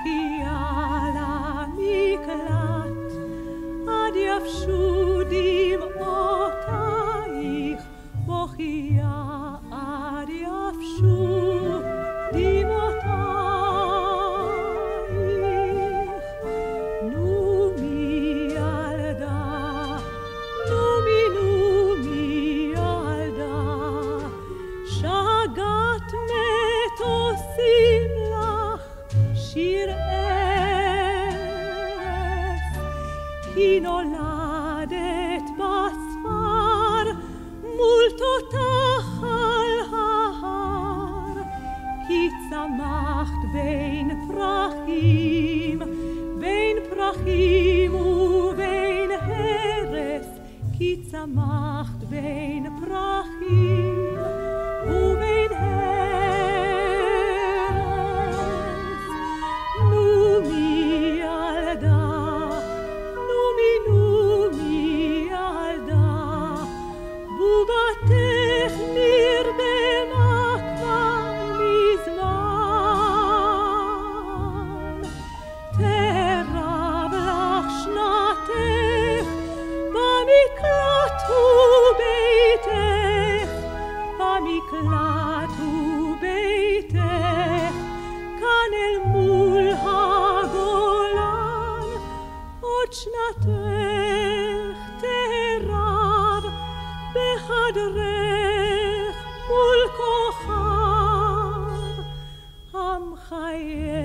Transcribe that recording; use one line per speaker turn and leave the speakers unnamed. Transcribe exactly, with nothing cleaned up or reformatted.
בוכייה למקלט, עד יבשו דמעותייך, בוכייה עד יבשו דמעותייך. נו מי ילדה, נו מי נו מי ילדה, שגת מטוסים לך שיר ערש, כי נולדת בספר מול תותח על ההר, כי צמחת בין פרחים, בין פרחים ובין הרס, כי צמחת בין פרחים ובין הרס. נו מי ילדה, נו מי נו מי ילדה, בובתך נרדמה כבר מזמן, תרב לך שנתך במקלט וביתך, במקלט וביתך, כאן אל מול הגולן, עוד שנתך תרב בחדרך מול כוכב המחייך.